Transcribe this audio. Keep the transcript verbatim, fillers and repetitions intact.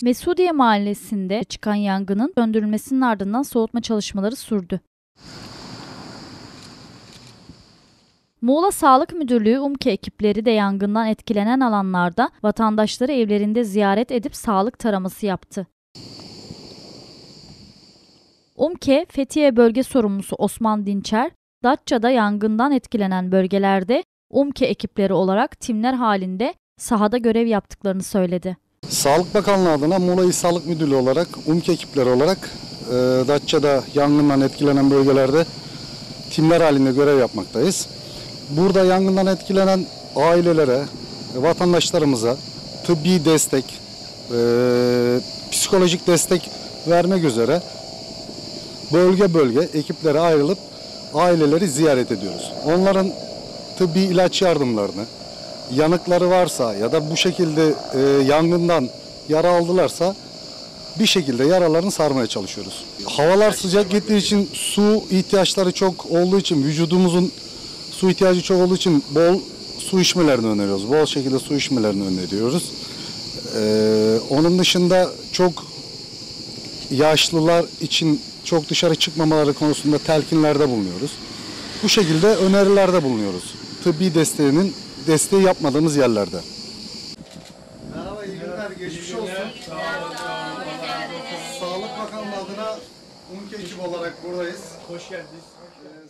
Mesudiye Mahallesi'nde çıkan yangının söndürülmesinin ardından soğutma çalışmaları sürdü. Muğla Sağlık Müdürlüğü UMKE ekipleri de yangından etkilenen alanlarda vatandaşları evlerinde ziyaret edip sağlık taraması yaptı. UMKE Fethiye Bölge Sorumlusu Osman Dinçer, Datça'da yangından etkilenen bölgelerde UMKE ekipleri olarak timler halinde sahada görev yaptıklarını söyledi. Sağlık Bakanlığı adına Muğla İl Sağlık Müdürlüğü olarak UMKE ekipleri olarak e, Datça'da yangından etkilenen bölgelerde timler halinde görev yapmaktayız. Burada yangından etkilenen ailelere, vatandaşlarımıza tıbbi destek, e, psikolojik destek vermek üzere bölge bölge ekiplere ayrılıp aileleri ziyaret ediyoruz. Onların tıbbi ilaç yardımlarını, yanıkları varsa ya da bu şekilde e, yangından yara aldılarsa bir şekilde yaralarını sarmaya çalışıyoruz. Havalar sıcak gittiği için su ihtiyaçları çok olduğu için vücudumuzun su ihtiyacı çok olduğu için bol su içmelerini öneriyoruz. Bol şekilde su içmelerini öneriyoruz. Ee, onun dışında çok yaşlılar için çok dışarı çıkmamaları konusunda telkinlerde bulunuyoruz. Bu şekilde önerilerde bulunuyoruz. Tıbbi desteğinin desteği yapmadığımız yerlerde. Merhaba, iyi günler, geçmiş olsun. Sağlık Bakanlığı adına UMKE ekibi olarak buradayız. Hoş geldiniz.